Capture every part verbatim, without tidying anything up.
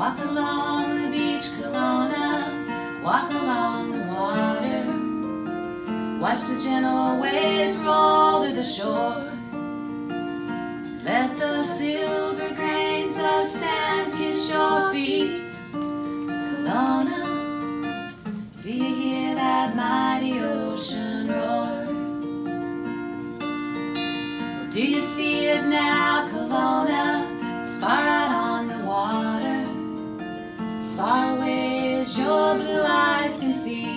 Walk along the beach, Kelowna, walk along the water. Watch the gentle waves roll to the shore. Let the silver grains of sand kiss your feet. Kelowna, do you hear that mighty ocean roar? Well, do you see it now, Kelowna? It's far out on the water, as far away as your blue eyes can see.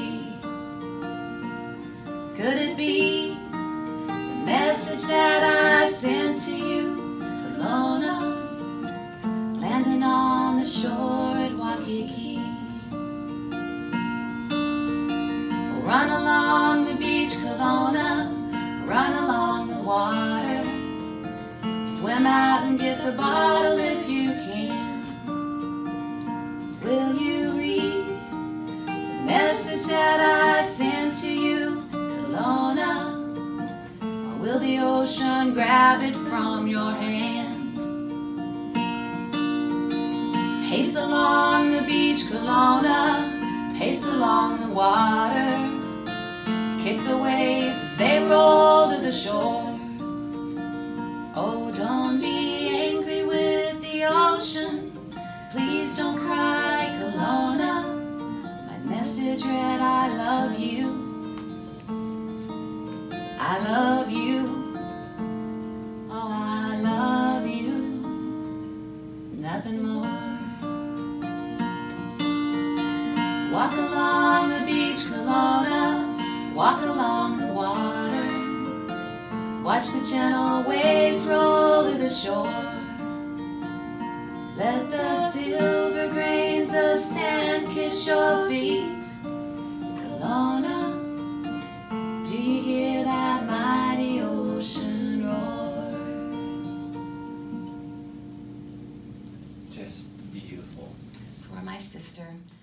Could it be the message that I sent to you, Kelowna, landing on the shore at Waikiki? Run along the beach, Kelowna, run along the water. Swim out and get the bottle if you can. Will you read the message that I sent to you, Kelowna? Or will the ocean grab it from your hand? Pace along the beach, Kelowna, pace along the water. Kick the waves as they roll to the shore. Oh, don't be angry with the ocean. Please don't cry, Kelowna. My message read, I love you. I love you. Oh, I love you. Nothing more. Walk along the beach, Kelowna, walk along the water. Watch the gentle waves roll to the shore. Let the silver grains of sand kiss your feet. Kelowna, do you hear that mighty ocean roar? Just beautiful. For my sister.